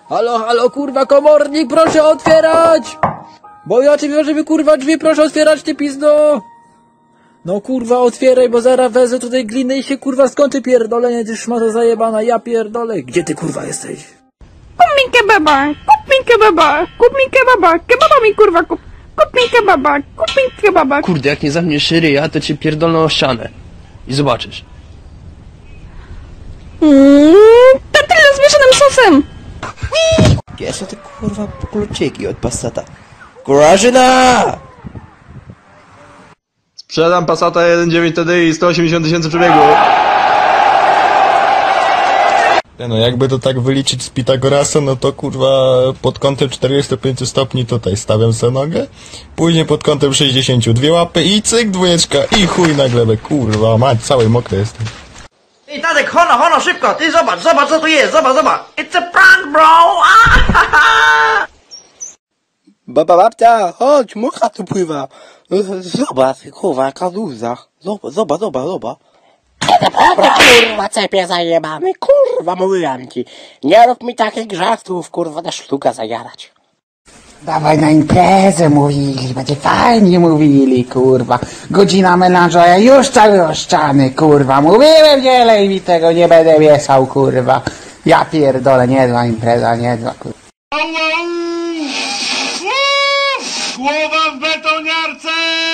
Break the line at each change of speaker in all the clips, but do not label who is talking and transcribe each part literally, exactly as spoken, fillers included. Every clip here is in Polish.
Halo, halo, kurwa, komornik, proszę otwierać! Bo ja cię żeby kurwa drzwi, proszę otwierać, ty pizdo! No kurwa, otwieraj, bo zaraz wezmę tutaj gliny i się kurwa skończy pierdolenie, ty szmata zajebana, ja pierdolę. Gdzie ty kurwa jesteś?
Kup mi kebaba, kup mi kebaba, kup mi kebaba, kebaba mi kurwa kup, kup mi kebaba, kup mi kebaba.
Kurde, jak nie zamkniesz ryja, to cię pierdolną o ścianę. I zobaczysz.
Mmm, tortilla z mieszanym sosem.
Gdzie są te kurwa kluczyki od Passata? Grażyna!
Sprzedam Passata jeden przecinek dziewięć T D I i sto osiemdziesiąt tysięcy przebiegu.
No jakby to tak wyliczyć z Pitagorasa, no to kurwa pod kątem czterdziestu pięciu stopni tutaj stawiam sobie nogę, później pod kątem sześćdziesięciu dwie łapy i cyk dwójeczka i chuj na glebę, kurwa mać, cały mokry jestem.
Ej, Tadek, hono, hono, szybko, ty zobacz, zobacz co tu jest, zobacz, zobacz. It's a prank, bro!
Baba babcia, chodź, mucha tu pływa. Zobacz, kurwa, jaka duza. Zobacz, zobacz, zobacz, zobacz. Dobra, kurwa, cepie zajebany, kurwa, mówiłam ci. Nie rób mi takich grzechów, kurwa, ta sztuka zajarać.
Dawaj na imprezę, mówili, będzie fajnie mówili, kurwa. Godzina melanżoja już cały oszczany, kurwa. Mówiłem, nie lej mi tego, nie będę mieszał, kurwa. Ja pierdolę, niezła impreza, niezła, kurwa.
Głowa w betoniarce!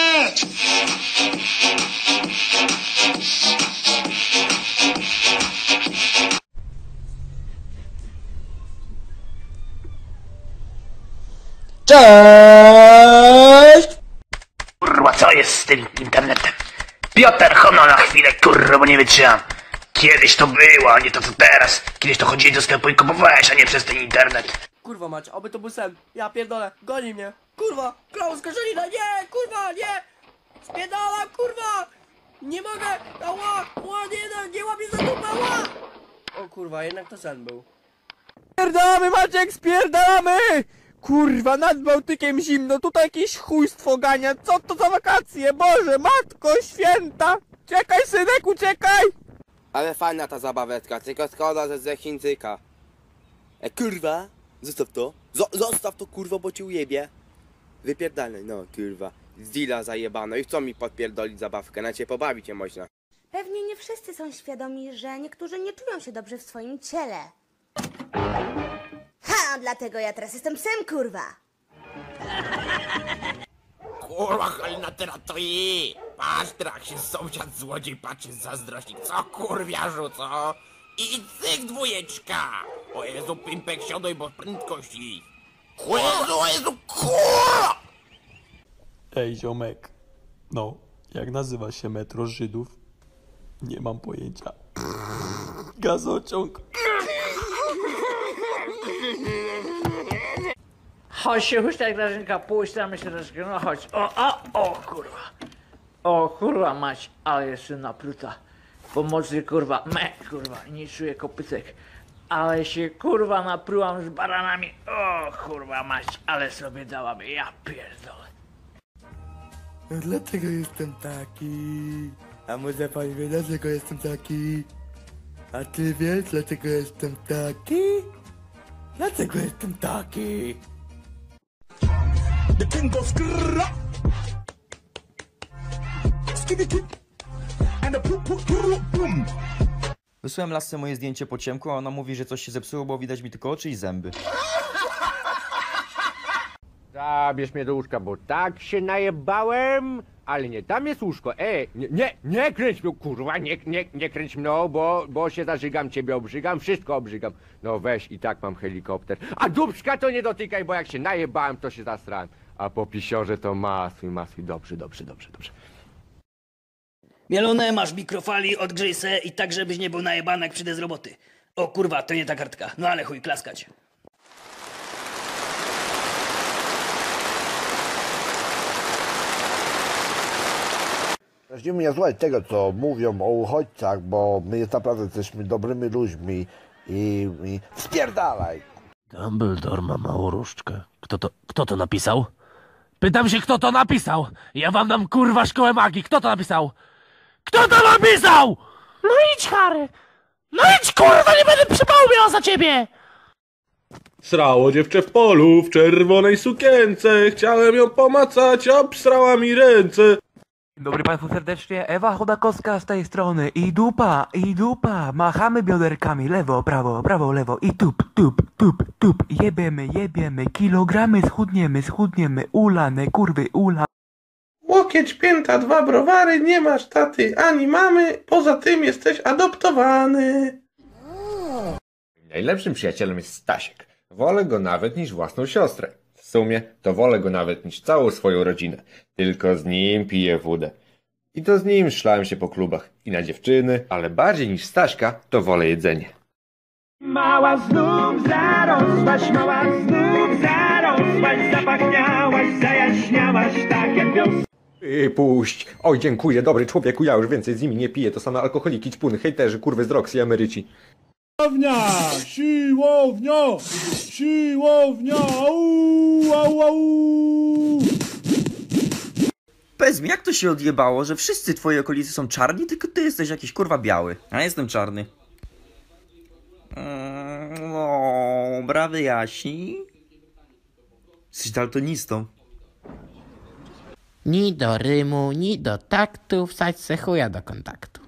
Cześć!
Kurwa, co jest z tym internetem? Piotr, hono na chwilę, kurwa, bo nie wytrzymam. Kiedyś to było, a nie to co teraz. Kiedyś to chodziłeś do sklepu i kupowałeś, a nie przez ten internet.
Kurwa mać, oby to był sen. Ja pierdolę, goni mnie. Kurwa, Klaus Karzelina, nie, kurwa, nie. Spierdala, kurwa. Nie mogę, ała, ała, nie, nie łapie za dupę, ała. O kurwa, jednak to sen był. Spierdalamy, Maciek, spierdalamy! Kurwa, nad Bałtykiem zimno, tutaj jakieś chujstwo gania. Co to za wakacje? Boże, matko święta! Czekaj, synek, uciekaj!
Ale fajna ta zabawetka, tylko szkoda, że ze Chińczyka. E kurwa, zostaw to. Zo zostaw to kurwa, bo ci ujebie. Wypierdalaj, no kurwa. Z deala zajebano i chcą mi podpierdolić zabawkę, na ciebie pobawić się można.
Pewnie nie wszyscy są świadomi, że niektórzy nie czują się dobrze w swoim ciele. Ha, dlatego ja teraz jestem psem, kurwa.
Kurwa, Halina, teraz to i patrz, teraz się sąsiad złodziej patrzy zazdrośnik. Co kurwiarzu, co? I cyk dwójeczka! O Jezu, pimpek, siadaj, bo prędkości. O Jezu, o Jezu, kurwa!
Ej, ziomek. No, jak nazywa się metro Żydów? Nie mam pojęcia. Gazociąg.
Chodź się, chodź tak, Grażynka, pójdź tam jeszcze troszkę, no chodź. O, o, o, kurwa. O, kurwa mać, ale jeszcze napluta. Pomocy, kurwa, me, kurwa, nie czuję kopytek. Ale się, kurwa, naprułam z baranami. O, kurwa mać, ale sobie dałam, ja pierdolę.
Dlaczego jestem taki? A może pan wie, dlaczego jestem taki? A ty wiesz, dlaczego jestem taki? Dlaczego jestem taki?
The king goes grrrra. Skibidi. And a pu pu pu bum.
Wysłałem lasce moje zdjęcie po ciemku, a ona mówi, że coś się zepsuło, bo widać mi tylko oczy i zęby.
Zabierz mnie do łóżka, bo tak się najebałem, ale nie, tam jest łóżko, ej, nie, nie, nie kręć mnie, kurwa, nie, nie, nie kręć mną, bo, bo się zażygam, ciebie obrzygam, wszystko obrzygam. No weź, i tak mam helikopter, a dupska to nie dotykaj, bo jak się najebałem, to się zastrałem, a po pisiorze to masuj, masuj, dobrze, dobrze, dobrze, dobrze.
Mielone, masz mikrofali, odgrzej se i tak, żebyś nie był najebany, jak przyjdę z roboty. O kurwa, to nie ta kartka, no ale chuj, klaskać.
Zacznijmy nie słuchać tego, co mówią o uchodźcach, bo my jest naprawdę jesteśmy dobrymi ludźmi i, i... Spierdalaj!
Dumbledore ma małą różdżkę. Kto to, kto to napisał? Pytam się, kto to napisał! Ja wam dam kurwa szkołę magii! Kto to napisał? Kto to napisał?! No idź, Harry! No idź, kurwa, nie będę przypału miał za ciebie!
Srało dziewczę w polu, w czerwonej sukience. Chciałem ją pomacać, a obsrała mi ręce.
Dzień dobry Państwu serdecznie, Ewa Chodakowska z tej strony i dupa, i dupa, machamy bioderkami, lewo, prawo, prawo, lewo i tup, tup, tup, tup, jebiemy, jebiemy, kilogramy schudniemy, schudniemy, ulane, kurwy, ula.
Łokieć, pięta, dwa browary, nie masz taty ani mamy, poza tym jesteś adoptowany.
Najlepszym przyjacielem jest Stasiek. Wolę go nawet niż własną siostrę. W sumie to wolę go nawet niż całą swoją rodzinę. Tylko z nim piję wódę. I to z nim szlałem się po klubach i na dziewczyny, ale bardziej niż Staśka to wolę jedzenie.
Mała znów zarosłaś, mała znów zarosłaś, zapachniałaś, zajaśniałaś tak jak wiosna.
I puść. Oj, dziękuję, dobry człowieku, ja już więcej z nimi nie piję. To same alkoholiki, ćpuny, hejterzy, kurwy z Roxy, emeryci.
Siłownia! Siłownia! Siłownia! Au, au, au.
Powiedz mi, jak to się odjebało, że wszyscy twoi okolicy są czarni, tylko ty jesteś jakiś kurwa biały. A ja jestem czarny. Mm, o, brawy Jasi. Jesteś daltonistą.
Ni do rymu, ni do taktu, wsadź se chuja do kontaktu.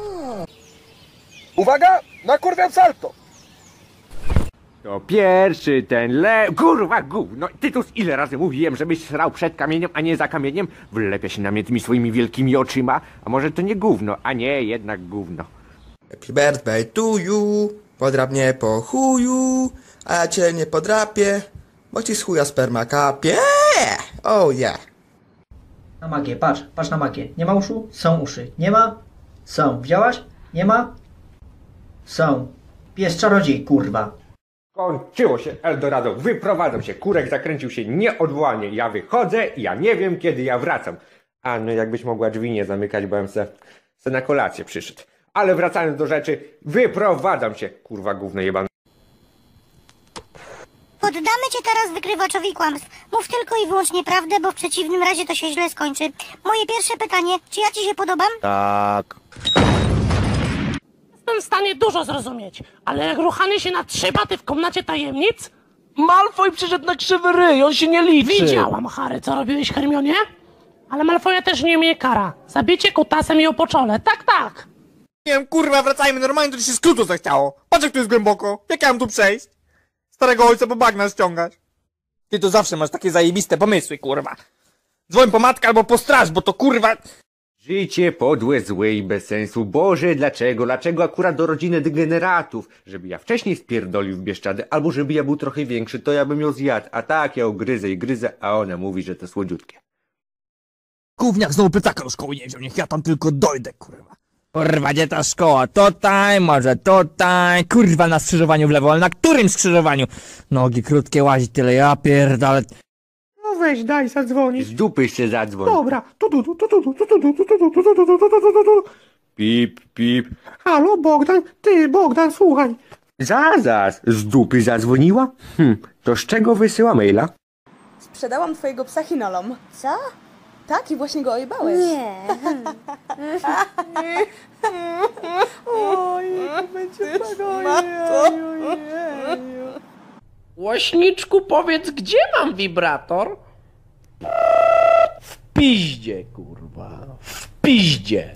Uwaga! Nakurwiam salto! To pierwszy ten le... Kurwa, gówno! Tytus, ile razy mówiłem, żebyś srał przed kamieniem, a nie za kamieniem? Wlepia się na mnie tymi swoimi wielkimi oczyma. A może to nie gówno, a nie, jednak gówno.
Happy birthday to you, podrap mnie po chuju, a ja cię nie podrapię, bo ci z chuja sperma kapie. Oh yeah.
Na magię, patrz, patrz na magię. Nie ma uszu? Są uszy. Nie ma? Są. Widziałaś? Nie ma? Są. Pies czarodziej, kurwa.
Kończyło się Eldorado, wyprowadzam się, kurek zakręcił się nieodwołanie, ja wychodzę, ja nie wiem kiedy ja wracam. A no jakbyś mogła drzwi nie zamykać, bo bym se, se na kolację przyszedł. Ale wracając do rzeczy, wyprowadzam się, kurwa gówno jebane.
Poddamy cię teraz wykrywaczowi kłamstw. Mów tylko i wyłącznie prawdę, bo w przeciwnym razie to się źle skończy. Moje pierwsze pytanie, czy ja ci się podobam?
Tak.
Jestem w stanie dużo zrozumieć, ale jak ruchanie się na trzy baty w komnacie tajemnic? Malfoy przyszedł na krzywy ryj, on się nie liczy. Widziałam, Harry, co robiłeś Hermionie? Ale Malfoya też nie umie kara. Zabicie kutasem i po czole, tak, tak.
Nie wiem, kurwa, wracajmy normalnie, to ci się skrótu zachciało. Patrz jak tu jest głęboko, jak ja mam tu przejść? Starego ojca po bagna ściągać. Ty to zawsze masz takie zajebiste pomysły, kurwa. Dzwoń po matkę albo po straż, bo to kurwa...
Życie podłe, złe i bez sensu. Boże, dlaczego? Dlaczego akurat do rodziny degeneratów? Żeby ja wcześniej spierdolił w Bieszczady, albo żeby ja był trochę większy, to ja bym ją zjadł. A tak, ja ją gryzę i gryzę, a ona mówi, że to słodziutkie.
Gówniak znowu plecaka do szkoły nie wziął, niech ja tam tylko dojdę, kurwa. Kurwa, gdzie ta szkoła? Tutaj, może tutaj, kurwa na skrzyżowaniu w lewo, ale na którym skrzyżowaniu? Nogi krótkie, łazi tyle, ja pierdolę. No weź, daj zadzwonić.
Z dupy się zadzwoń.
Dobra, tu tu tu tu tu tu tu tu tu tu tu tu tu tu tu tu.
Pip, pip.
Halo, Bogdan, ty, Bogdan, słuchaj.
Zazas, z dupy zadzwoniła? Hm, to z czego wysyła maila?
Sprzedałam twojego psa chinolom.
Co?
Tak, i właśnie go ojebałeś.
Nie.
Oj, będzie matko.
Łośniczku, powiedz, gdzie mam wibrator? W piździe, kurwa. W piździe.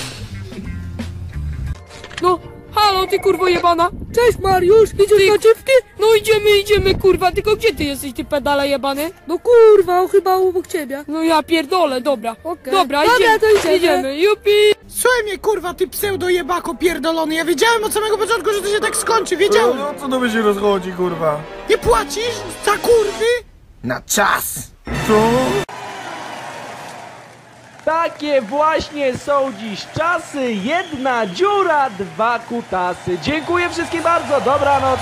No, halo, ty kurwo jebana! Cześć Mariusz, idziesz na dziewkę? No idziemy, idziemy, kurwa, tylko gdzie ty jesteś, ty pedale jebany? No kurwa, chyba obok ciebie. No ja pierdolę, dobra. Okay. Dobra,
Dobra,
idziemy,
to idziemy.
idziemy, jupi!
Słuchaj mnie, kurwa, ty pseudo jebako pierdolony, ja wiedziałem od samego początku, że to się tak skończy, wiedziałem.
No co to by się rozchodzi, kurwa?
Nie płacisz za kurwy? Na czas.
Co?
Takie właśnie są dziś czasy. Jedna dziura, dwa kutasy. Dziękuję wszystkim bardzo. Dobranoc.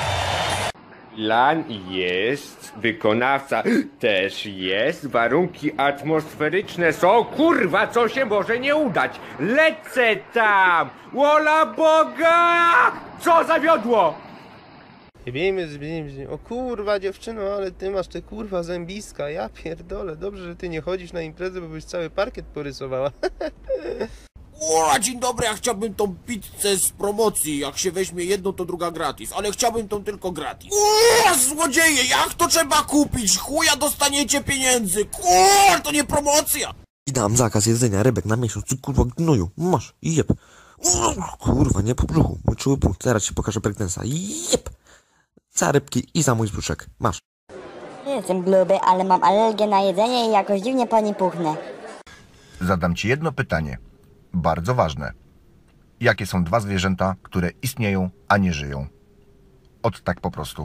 Plan jest, wykonawca też jest, warunki atmosferyczne są, kurwa, co się może nie udać. Lecę tam! Wola Boga! Co zawiodło?
Bijmy, bijmy, o kurwa dziewczyno, ale ty masz te kurwa zębiska, ja pierdolę, dobrze, że ty nie chodzisz na imprezę, bo byś cały parkiet porysowała.
O, dzień dobry, ja chciałbym tą pizzę z promocji. Jak się weźmie jedną, to druga gratis. Ale chciałbym tą tylko gratis. O, złodzieje, jak to trzeba kupić? Chuja dostaniecie pieniędzy. Kur, to nie promocja.
I dam zakaz jedzenia rybek na miesiąc. Ty kurwa gnoju, masz, jeb. Kurwa, nie po brzuchu. Mój czuły punkt, zaraz ci pokażę breakdance'a. Jeb. Za rybki i za mój brzuszek. Masz.
Jestem gruby, ale mam alergię na jedzenie i jakoś dziwnie po nim puchnę.
Zadam ci jedno pytanie, bardzo ważne. Jakie są dwa zwierzęta, które istnieją, a nie żyją? Od tak po prostu.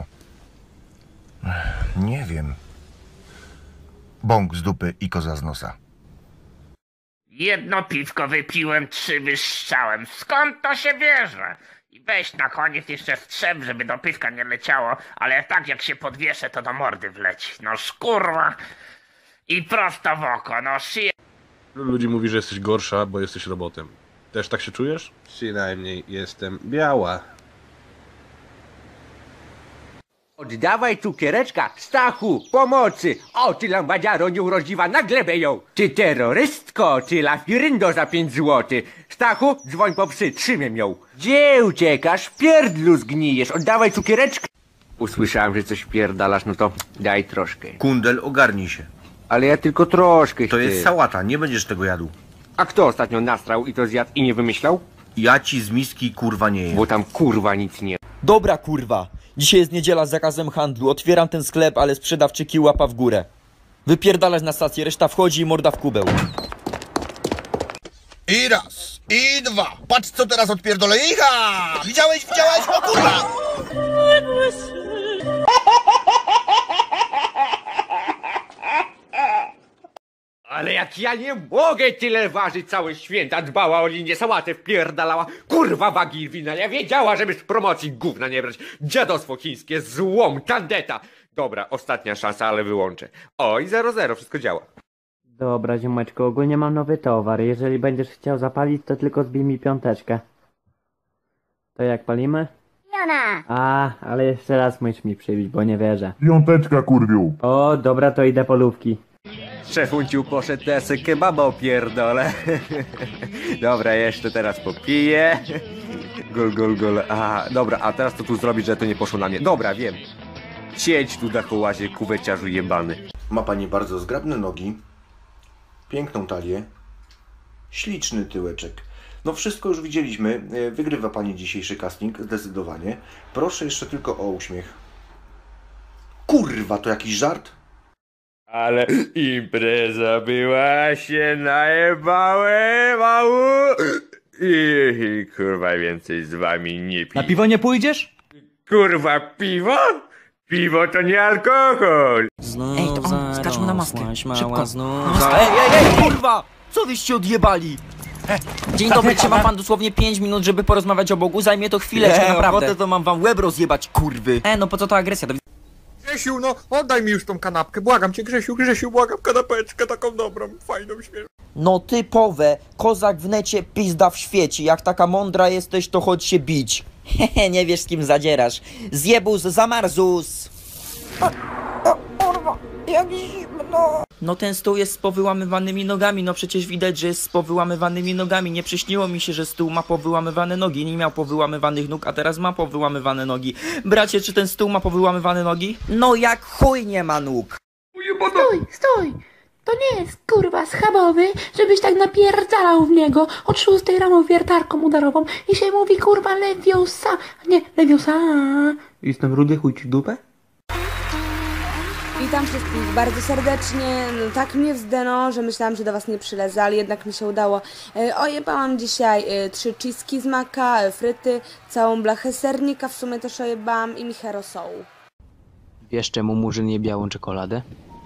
Nie wiem. Bąk z dupy i koza z nosa.
Jedno piwko wypiłem, trzy wyssałem. Skąd to się bierze? I weź na koniec jeszcze strzep, żeby do piwka nie leciało, ale tak jak się podwieszę, to do mordy wleci. No szkurwa. I prosto w oko, no szyję.
Ludzi mówi, że jesteś gorsza, bo jesteś robotem. Też tak się czujesz? Przynajmniej jestem biała.
Oddawaj cukiereczka, Stachu, pomocy! O, ty lambadziaro nieurodziwa, na glebę ją! Ty terrorystko, ty lafiryndo za pięć złotych! Stachu, dzwoń po psy, trzymiem ją! Gdzie uciekasz? Pierdlu zgnijesz, oddawaj cukiereczkę! Usłyszałem, że coś pierdalasz, no to daj troszkę.
Kundel, ogarnij się.
Ale ja tylko troszkę
To
chcę.
jest sałata, nie będziesz tego jadł.
A kto ostatnio nastrał i to zjadł i nie wymyślał?
Ja ci z miski kurwa nie jem.
Bo tam kurwa nic nie...
Dobra kurwa, dzisiaj jest niedziela z zakazem handlu, otwieram ten sklep, ale sprzedawczyki łapa w górę. Wypierdalać na stację, reszta wchodzi i morda w kubeł.
I raz, i dwa. Patrz co teraz odpierdolę. Icha! Widziałeś, widziałeś? O kurwa!
Ale jak ja nie mogę tyle ważyć, całe święta dbała o linię, sałatę wpierdalała, kurwa wagi wina, ja wiedziała, żeby z promocji gówna nie brać, dziadostwo chińskie, złom, tandeta. Dobra, ostatnia szansa, ale wyłączę. O, i zero zero, wszystko działa.
Dobra, ziomeczko, ogólnie mam nowy towar, jeżeli będziesz chciał zapalić, to tylko zbij mi piąteczkę. To jak palimy?
Jona!
A, ale jeszcze raz musisz mi przybić, bo nie wierzę.
Piąteczka, kurwiu.
O, dobra, to idę po lówki.
Szefunciu poszedł teraz kebaba opierdolę. Dobra, jeszcze teraz popiję. Gol, gol, gol. A, dobra, a teraz to tu zrobić, że to nie poszło na mnie. Dobra, wiem. Siedź tu, dachołazie, kuweciarzu jebany.
Ma pani bardzo zgrabne nogi, piękną talię, śliczny tyłeczek. No wszystko już widzieliśmy. Wygrywa pani dzisiejszy casting, zdecydowanie. Proszę jeszcze tylko o uśmiech. Kurwa, to jakiś żart?
Ale impreza była, się najebałem, mało. I, I kurwa więcej z wami nie piję.
Na piwo nie pójdziesz?
Kurwa, piwo? Piwo to nie alkohol.
Ej, to on, skacz mu na maskę. Szybko. Ej, ej, ej, kurwa! Co wyście odjebali? Dzień dobry, czy ma pan dosłownie pięć minut, żeby porozmawiać o Bogu? Zajmie to chwileczkę, Nie, naprawdę. ochotę to mam wam łeb rozjebać, kurwy. E, no po co ta agresja? Do...
Grzesiu, no oddaj mi już tą kanapkę, błagam cię Grzesiu, Grzesiu, błagam, kanapeczkę taką dobrą, fajną, świeżą.
No typowe, kozak w necie, pizda w świecie. Jak taka mądra jesteś, to chodź się bić. Hehe, nie wiesz z kim zadzierasz. Zjebus, zamarzus. Kurwa, jak zimno. No ten stół jest z powyłamywanymi nogami, no przecież widać, że jest z powyłamywanymi nogami. Nie przyśniło mi się, że stół ma powyłamywane nogi. Nie miał powyłamywanych nóg, a teraz ma powyłamywane nogi. Bracie, czy ten stół ma powyłamywane nogi? No jak chuj nie ma nóg.
Stój, stój! To nie jest kurwa schabowy, żebyś tak napierdalał w niego od szóstej rano wiertarką udarową i się mówi kurwa lewiosa, nie lewiosa.
Jestem rudy, chuj ci dupę?
Witam wszystkich bardzo serdecznie. No, tak mnie wzdeno, że myślałam, że do was nie przylezę, ale jednak mi się udało. E, ojebałam dzisiaj e, trzy cheese'ki z maka, e, fryty, całą blachę sernika, w sumie też ojebałam i michę rosołu.
Wiesz czemu Murzyn je białą czekoladę?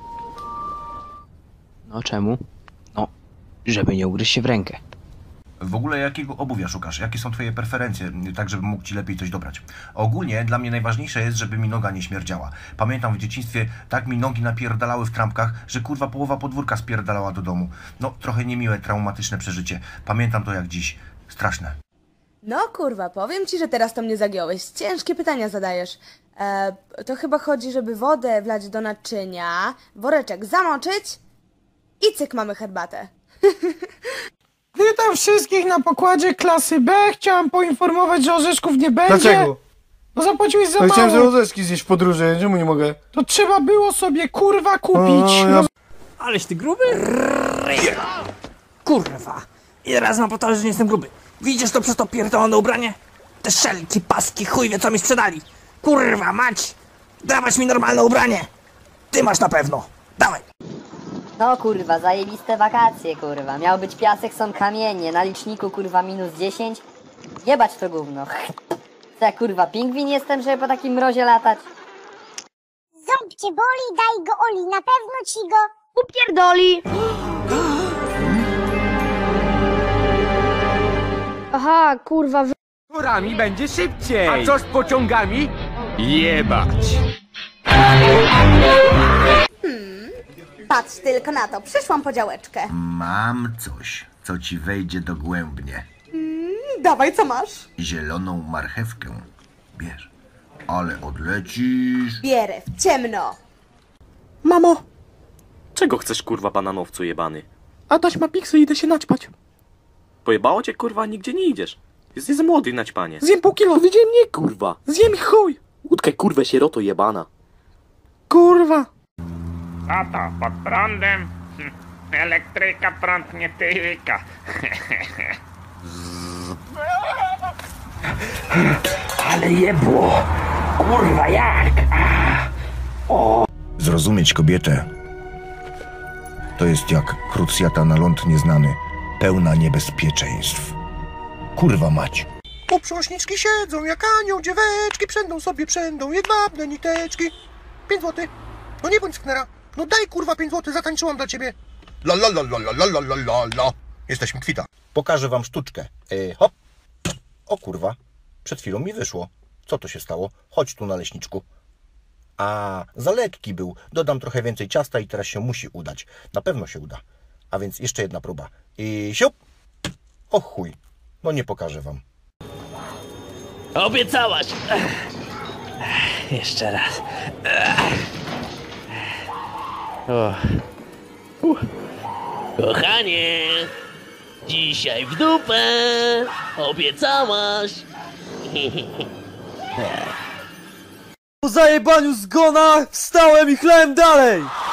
No czemu? No, żeby nie ugryźć się w rękę.
W ogóle jakiego obuwia szukasz? Jakie są twoje preferencje, tak żebym mógł ci lepiej coś dobrać? Ogólnie dla mnie najważniejsze jest, żeby mi noga nie śmierdziała. Pamiętam w dzieciństwie, tak mi nogi napierdalały w trampkach, że kurwa połowa podwórka spierdalała do domu. No, trochę niemiłe, traumatyczne przeżycie. Pamiętam to jak dziś. Straszne.
No kurwa, powiem ci, że teraz to mnie zagiąłeś. Ciężkie pytania zadajesz. E, to chyba chodzi, żeby wodę wlać do naczynia, woreczek zamoczyć i cyk, mamy herbatę.
Witam wszystkich na pokładzie klasy B. Chciałem poinformować, że orzeszków nie będzie.
Dlaczego?
No zapłaciłeś za
No
mało.
chciałem sobie orzeszki zjeść w podróży, czemu nie mogę?
To trzeba było sobie kurwa kupić.
O, ja-
No,
Aleś ty gruby? Kurwa. Ile razy mam powtarzać, że nie jestem gruby? Widzisz to przez to pierdolone ubranie? Te szelki, paski, chuj wie co mi sprzedali. Kurwa mać! Dawać mi normalne ubranie! Ty masz na pewno. Dawaj.
No kurwa, zajebiste wakacje kurwa. Miał być piasek, są kamienie. Na liczniku kurwa minus dziesięć. Jebać to gówno. Co ja kurwa pingwin jestem, żeby po takim mrozie latać?
Ząb cię boli, daj go Oli, na pewno ci go
Upierdoli. Aha, kurwa. wy-
Turami będzie szybciej. A co z pociągami? Jebać.
Hmm, patrz tylko na to, przyszłam po działeczkę.
Mam coś, co ci wejdzie dogłębnie.
Hmm, dawaj, co masz?
Zieloną marchewkę. Bierz. Ale odlecisz.
Bierę, w ciemno.
Mamo! Czego chcesz, kurwa, bananowcu jebany?
Adaś ma piksy, idę się naćpać.
Pojebało cię, kurwa, nigdzie nie idziesz. Jesteś za młody na ćpanie.
Zjem pół kilo, widziałem mnie,
Kurwa.
Zjem chuj.
Utkaj, kurwę, sieroto jebana.
Kurwa.
Tato, pod prądem. Hm, elektryka prąd nie tyka.
Ale jebło. Kurwa jak? O.
Zrozumieć kobietę to jest jak krucjata na ląd nieznany, pełna niebezpieczeństw. Kurwa mać.
Poprząśniczki siedzą jak anioł, dzieweczki przędą sobie przędą, jedwabne niteczki. Pięć złotych. No nie bądź sknera. No daj kurwa pięć złotych, zatańczyłam dla ciebie. La la la la la la la la la la. Jesteśmy kwita.
Pokażę wam sztuczkę. Yy, hop. O kurwa, przed chwilą mi wyszło. Co to się stało? Chodź tu, naleśniczku. A, za lekki był. Dodam trochę więcej ciasta i teraz się musi udać. Na pewno się uda. A więc jeszcze jedna próba. I siup. O chuj. No nie pokażę wam.
Obiecałaś! Jeszcze raz. O. Uh. Kochanie! Dzisiaj w dupę! Obiecałaś!
Po zajebaniu zgona wstałem i chlałem dalej!